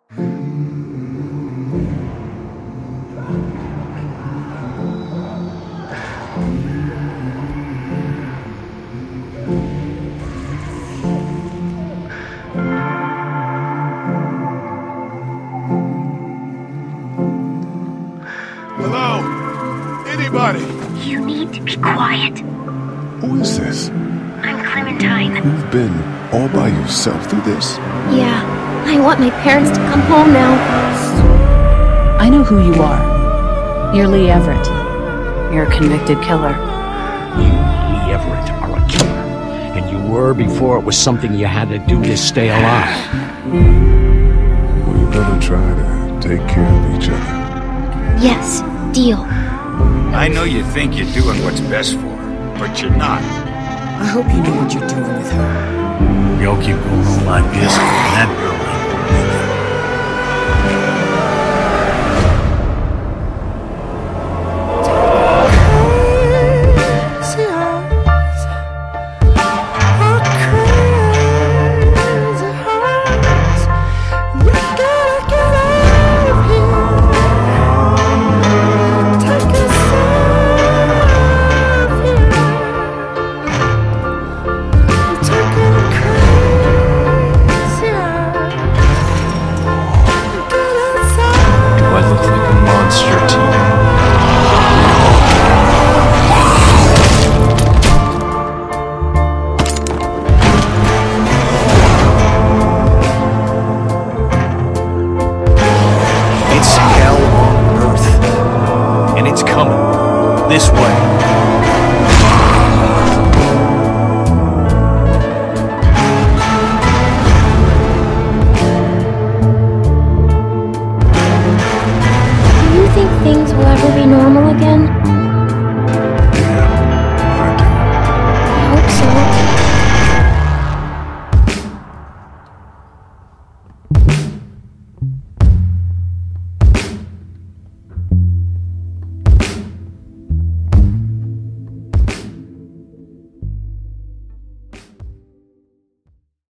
Hello? Anybody? You need to be quiet. Who is this? I'm Clementine. You've been all by yourself through this? Yeah, I want my parents to come home now. I know who you are. You're Lee Everett. You're a convicted killer. You, Lee Everett, are a killer. And you were before it was something you had to do to stay alive. We better try to take care of each other. Yes, deal. I know you think you're doing what's best for her, but you're not. I hope you know what you're doing with her. We all keep going on like this, and that girl ain't gonna make it. This way. Do you think things will ever be normal again?